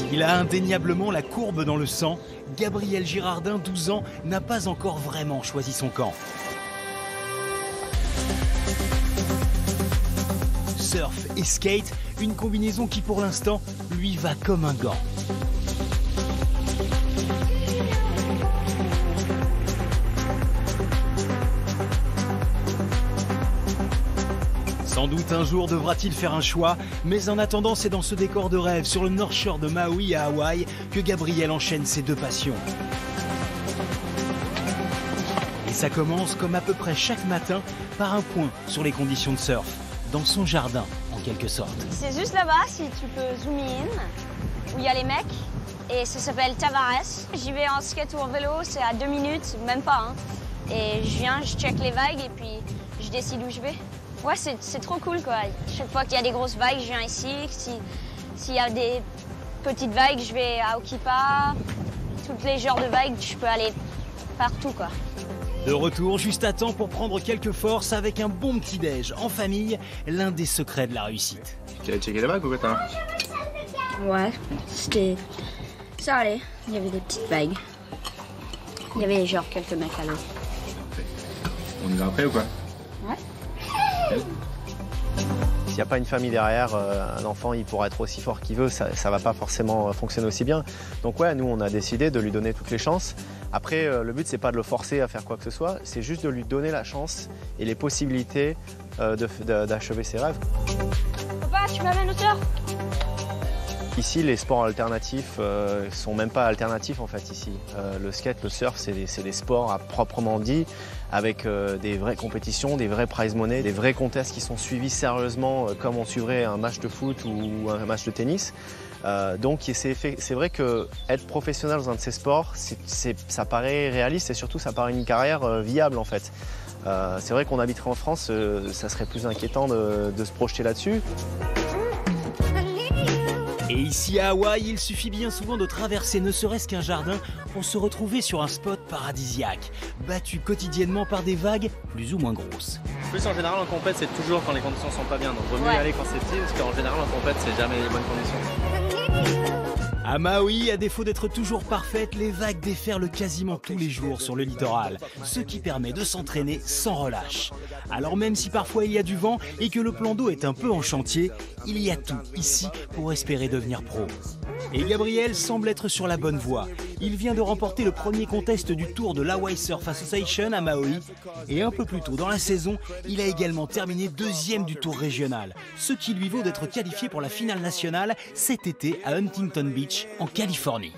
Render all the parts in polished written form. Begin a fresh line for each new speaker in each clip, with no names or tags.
S'il a indéniablement la courbe dans le sang, Gabriel Girardin, 12 ans, n'a pas encore vraiment choisi son camp. Surf et skate, une combinaison qui pour l'instant lui va comme un gant. Sans doute un jour devra-t-il faire un choix, mais en attendant, c'est dans ce décor de rêve sur le North Shore de Maui à Hawaï que Gabriel enchaîne ses deux passions. Et ça commence comme à peu près chaque matin par un point sur les conditions de surf, dans son jardin en quelque sorte.
C'est juste là-bas, si tu peux zoomer in, où il y a les mecs, et ça s'appelle Tavares. J'y vais en skate ou en vélo, c'est à 2 minutes, même pas. Et je viens, je check les vagues et puis je décide où je vais. Ouais, c'est trop cool quoi. Chaque fois qu'il y a des grosses vagues, je viens ici. S'il y a des petites vagues, je vais à Okipa. Toutes les genres de vagues, je peux aller partout quoi.
De retour juste à temps pour prendre quelques forces avec un bon petit-déj en famille, l'un des secrets de la réussite.
Tu as checké les vagues ou quoi?
Ouais, ça allait. Il y avait des petites vagues. Il y avait genre quelques mecs à l'eau.
On y va après ou quoi?
Ouais.
S'il n'y a pas une famille derrière, un enfant il pourra être aussi fort qu'il veut, ça ne va pas forcément fonctionner aussi bien. Donc ouais, nous on a décidé de lui donner toutes les chances. Après, le but c'est pas de le forcer à faire quoi que ce soit, c'est juste de lui donner la chance et les possibilités d'achever ses rêves.
Papa, tu m'amènes au surf?
Ici, les sports alternatifs sont même pas alternatifs en fait ici. Le skate, le surf, c'est des sports à proprement dit, avec des vraies compétitions, des vrais prize money, des vrais contests qui sont suivis sérieusement comme on suivrait un match de foot ou un match de tennis. Donc c'est vrai que être professionnel dans un de ces sports, ça paraît réaliste et surtout ça paraît une carrière viable en fait. C'est vrai qu'on habiterait en France, ça serait plus inquiétant de se projeter là-dessus.
Et ici à Hawaï, il suffit bien souvent de traverser ne serait-ce qu'un jardin pour se retrouver sur un spot paradisiaque, battu quotidiennement par des vagues plus ou moins grosses.
En plus en général en compète c'est toujours quand les conditions sont pas bien, donc vaut mieux y aller quand c'est petit parce qu'en général en compète c'est jamais les bonnes conditions.
À Maui, à défaut d'être toujours parfaite, les vagues déferlent quasiment tous les jours sur le littoral, ce qui permet de s'entraîner sans relâche. Alors même si parfois il y a du vent et que le plan d'eau est un peu en chantier, il y a tout ici pour espérer devenir pro. Et Gabriel semble être sur la bonne voie. Il vient de remporter le premier contest du Tour de l'Hawaii Surf Association à Maui. Et un peu plus tôt dans la saison, il a également terminé 2e du Tour régional, ce qui lui vaut d'être qualifié pour la finale nationale cet été à Huntington Beach, en Californie.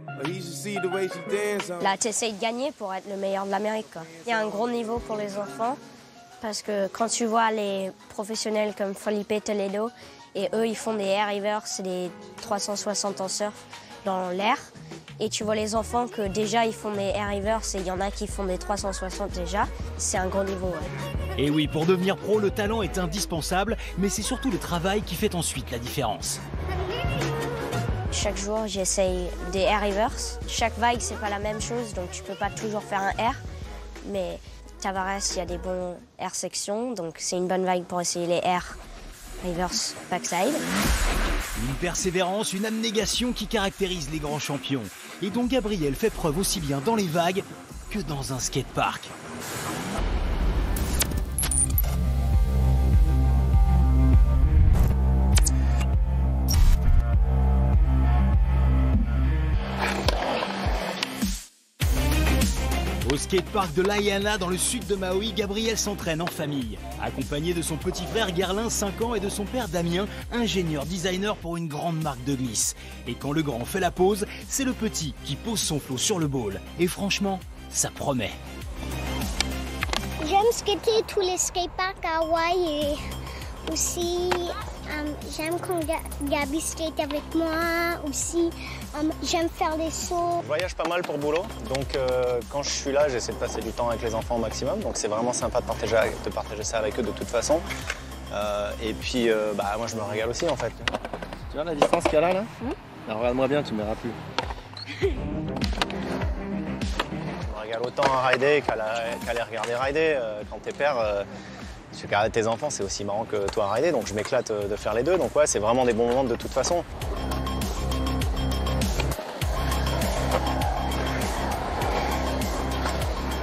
Là, tu essayes de gagner pour être le meilleur de l'Amérique. Il y a un gros niveau pour les enfants, parce que quand tu vois les professionnels comme Felipe Toledo, et eux, ils font des air rivers, c'est des 360 en surf dans l'air. Et tu vois les enfants que déjà, ils font des air rivers, et il y en a qui font des 360 déjà. C'est un gros niveau. Ouais.
Et oui, pour devenir pro, le talent est indispensable, mais c'est surtout le travail qui fait ensuite la différence.
Chaque jour, j'essaye des air rivers. Chaque vague, c'est pas la même chose, donc tu peux pas toujours faire un air. Mais Tavares, il y a des bons air sections, donc c'est une bonne vague pour essayer les air rivers backside.
Une persévérance, une abnégation qui caractérise les grands champions et dont Gabriel fait preuve aussi bien dans les vagues que dans un skatepark. Au skatepark de Laïana, dans le sud de Maui, Gabriel s'entraîne en famille, accompagné de son petit frère Gerlin, 5 ans, et de son père Damien, ingénieur designer pour une grande marque de glisse. Et quand le grand fait la pause, c'est le petit qui pose son flot sur le bowl. Et franchement, ça promet.
J'aime skater tous les skateparks à Hawaï et aussi j'aime quand Gabi skate avec moi aussi. J'aime faire des sauts.
Je voyage pas mal pour boulot, donc quand je suis là, j'essaie de passer du temps avec les enfants au maximum. Donc c'est vraiment sympa de partager ça avec eux de toute façon. Et puis moi je me régale aussi en fait.
Tu vois la distance qu'il y a là Alors, regarde-moi bien, tu ne verras plus.
Je me régale autant à rider qu'à les regarder rider. Quand t'es père, tu regardes tes enfants, c'est aussi marrant que toi à rider, donc je m'éclate de faire les deux. Donc ouais, c'est vraiment des bons moments de toute façon.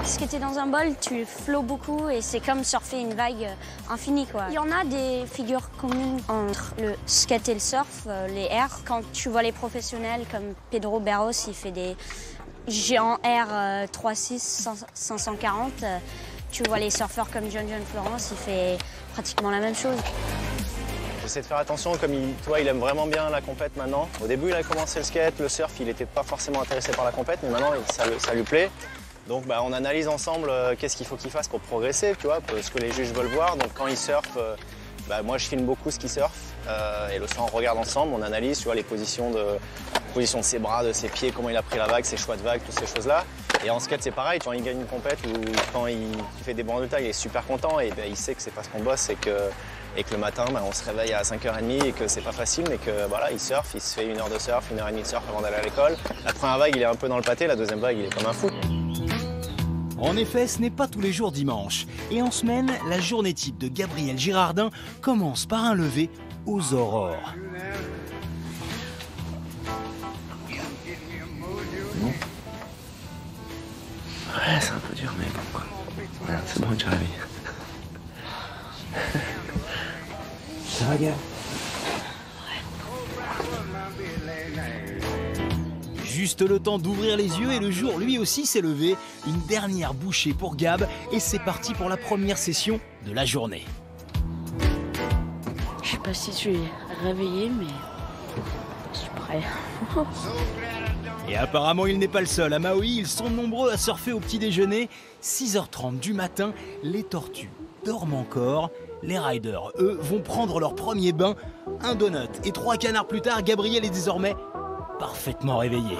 Skater dans un bol, tu flottes beaucoup et c'est comme surfer une vague infinie, quoi. Il y en a des figures communes entre le skate et le surf, les airs. Quand tu vois les professionnels comme Pedro Barros, il fait des géants airs 3.6, 540. Tu vois les surfeurs comme John Florence, il fait pratiquement la même chose.
J'essaie de faire attention, comme il aime vraiment bien la compète maintenant. Au début, il a commencé le skate, le surf, il n'était pas forcément intéressé par la compète, mais maintenant, ça lui plaît. Donc on analyse ensemble qu'est-ce qu'il faut qu'il fasse pour progresser, tu vois, ce que les juges veulent voir. Donc quand il surfe, moi je filme beaucoup ce qu'il surfe et le soir on regarde ensemble, on analyse, tu vois, les positions de de ses bras, de ses pieds, comment il a pris la vague, ses choix de vague, toutes ces choses-là. Et en skate c'est pareil, quand il gagne une compète ou quand il fait des bancs de taille, il est super content et il sait que c'est parce qu'on bosse et que le matin on se réveille à 5h30 et que c'est pas facile, mais que voilà, il surfe, il se fait 1 heure de surf, 1h30 de surf avant d'aller à l'école. La première vague il est un peu dans le pâté, la deuxième vague il est comme un fou.
En effet, ce n'est pas tous les jours dimanche. Et en semaine, la journée type de Gabriel Girardin commence par un lever aux aurores.
Bon. Ouais, c'est un peu dur, mais bon, quoi. Regarde, c'est bon, tu réveilles. Ça va, Gab?
Juste le temps d'ouvrir les yeux et le jour lui aussi s'est levé. Une dernière bouchée pour Gab et c'est parti pour la première session de la journée.
Je sais pas si je suis réveillée, mais je suis prêt.
Et apparemment il n'est pas le seul. À Maui, ils sont nombreux à surfer au petit déjeuner. 6h30 du matin, les tortues dorment encore. Les riders, eux, vont prendre leur premier bain. Un donut et 3 canards plus tard, Gabriel est désormais parfaitement réveillé.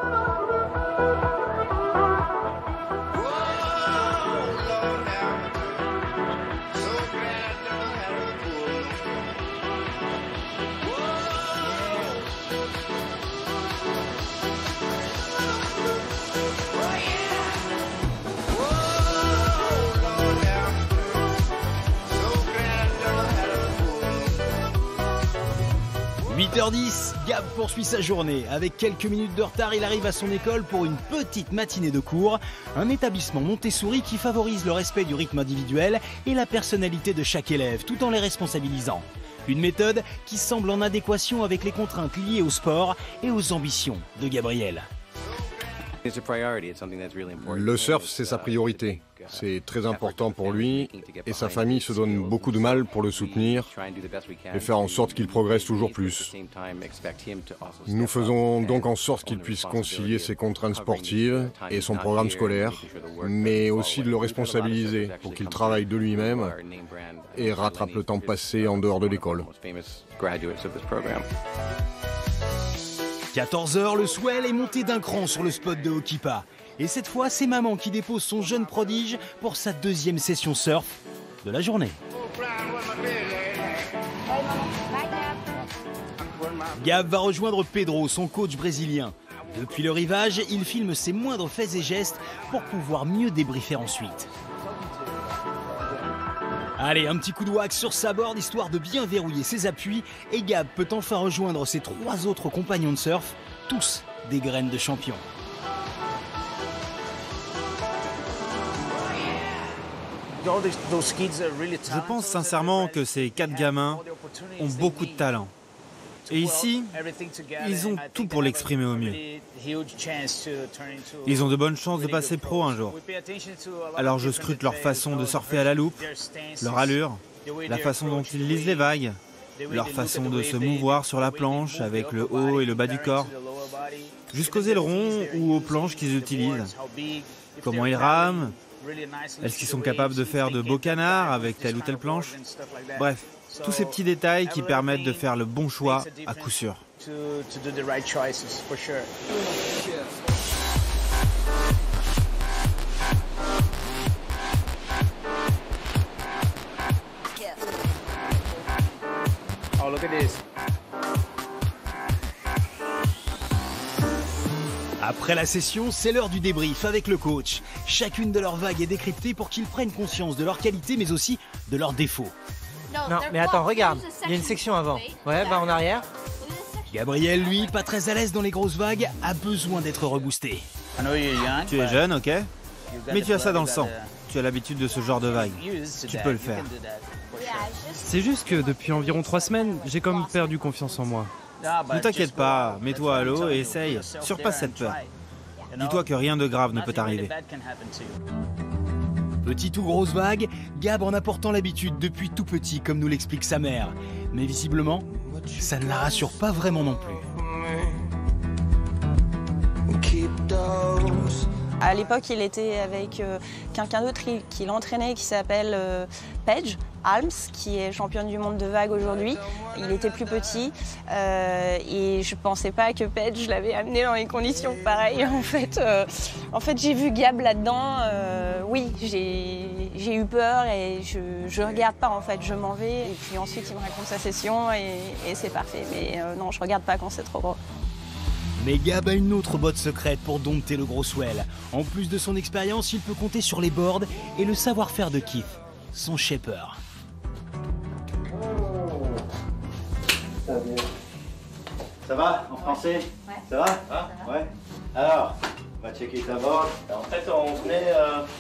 « 8h10, Gab poursuit sa journée. Avec quelques minutes de retard, il arrive à son école pour une petite matinée de cours. Un établissement Montessori qui favorise le respect du rythme individuel et la personnalité de chaque élève, tout en les responsabilisant. Une méthode qui semble en adéquation avec les contraintes liées au sport et aux ambitions de Gabriel.
Le surf, c'est sa priorité. C'est très important pour lui et sa famille se donne beaucoup de mal pour le soutenir et faire en sorte qu'il progresse toujours plus. Nous faisons donc en sorte qu'il puisse concilier ses contraintes sportives et son programme scolaire, mais aussi de le responsabiliser pour qu'il travaille de lui-même et rattrape le temps passé en dehors de l'école.
14h, le swell est monté d'un cran sur le spot de Hokipa. Et cette fois, c'est maman qui dépose son jeune prodige pour sa deuxième session surf de la journée. Gab va rejoindre Pedro, son coach brésilien. Depuis le rivage, il filme ses moindres faits et gestes pour pouvoir mieux débriefer ensuite. Allez, un petit coup de wax sur sa board histoire de bien verrouiller ses appuis et Gab peut enfin rejoindre ses 3 autres compagnons de surf, tous des graines de champion.
Je pense sincèrement que ces 4 gamins ont beaucoup de talent. Et ici, ils ont tout pour l'exprimer au mieux. Ils ont de bonnes chances de passer pro un jour. Alors je scrute leur façon de surfer à la loupe, leur allure, la façon dont ils lisent les vagues, leur façon de se mouvoir sur la planche avec le haut et le bas du corps, jusqu'aux ailerons ou aux planches qu'ils utilisent, comment ils rament, est-ce qu'ils sont capables de faire de beaux canards avec telle ou telle planche. Bref, tous ces petits détails qui permettent de faire le bon choix à coup sûr.
Oh, look at this.
Après la session, c'est l'heure du débrief avec le coach. Chacune de leurs vagues est décryptée pour qu'ils prennent conscience de leurs qualités mais aussi de leurs défauts.
Non, mais attends, regarde, il y a une section avant. Ouais, en arrière.
Gabriel, lui, pas très à l'aise dans les grosses vagues, a besoin d'être reboosté.
Tu es jeune, ok? Mais tu as ça dans le sang. Tu as l'habitude de ce genre de vague. Tu peux le faire.
C'est juste que depuis environ 3 semaines, j'ai comme perdu confiance en moi.
Ne t'inquiète pas, mets-toi à l'eau et essaye. Surpasse cette peur. Dis-toi que rien de grave ne peut t'arriver.
Petite ou grosse vague, Gab en a pourtant l'habitude depuis tout petit, comme nous l'explique sa mère. Mais visiblement, ça ne la rassure pas vraiment non plus.
À l'époque, il était avec quelqu'un d'autre qui l'entraînait, qui s'appelle Paige Alms, qui est championne du monde de vague aujourd'hui. Il était plus petit et je pensais pas que Paige l'avait amené dans les conditions pareilles. En fait, j'ai vu Gab là-dedans. Oui, j'ai eu peur et je regarde pas en fait, je m'en vais. Et puis ensuite, il me raconte sa session et c'est parfait. Mais non, je regarde pas quand c'est trop gros.
Mais Gab a une autre botte secrète pour dompter le gros swell. En plus de son expérience, il peut compter sur les boards et le savoir-faire de Keith, son shaper.
Ça va en français?
Ouais.
Ça va? Ah, ouais. Alors, on va checker ta board.
En fait, on venait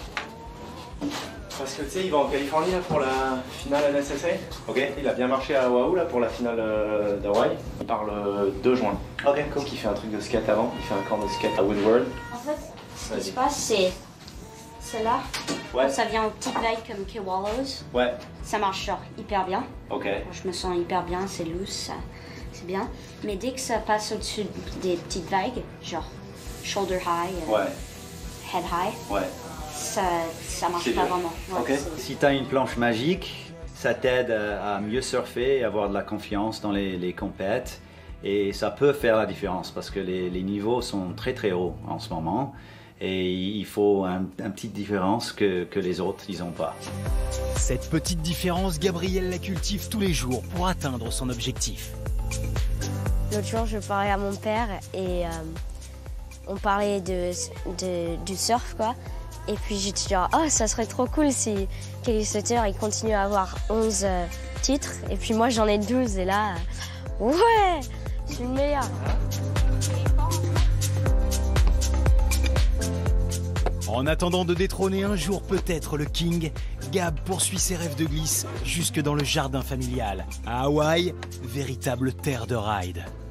parce que tu sais, il va en Californie là, pour la finale NSSA.
Ok.
Il a bien marché à Oahu là pour la finale d'Hawaï. Il part le 2 juin.
Ok.
Donc il fait un truc de skate avant. Il fait un camp de skate à Woodward.
En fait, ce qui se passe, c'est celle-là.
Ouais.
Quand ça vient aux petites vagues comme Kewallows,
Ouais.
ça marche genre hyper bien.
Ok.
Je me sens hyper bien, c'est loose, c'est bien. Mais dès que ça passe au-dessus des petites vagues, genre shoulder high,
Ouais.
head high,
Ouais.
ça marche
C'est
pas
dur.
vraiment. Ouais,
Ok. Si tu as une planche magique, ça t'aide à mieux surfer et avoir de la confiance dans les compètes. Et ça peut faire la différence parce que les niveaux sont très très hauts en ce moment. Et il faut une petite différence que les autres, ils n'ont pas.
Cette petite différence, Gabriel la cultive tous les jours pour atteindre son objectif.
L'autre jour, je parlais à mon père et on parlait du surf, quoi. Et puis j'étais genre, oh, ça serait trop cool si Kelly Slater il continue à avoir 11 titres. Et puis moi, j'en ai 12. Et là, ouais, je suis le meilleur.
En attendant de détrôner un jour peut-être le King, Gab poursuit ses rêves de glisse jusque dans le jardin familial. À Hawaï, véritable terre de ride.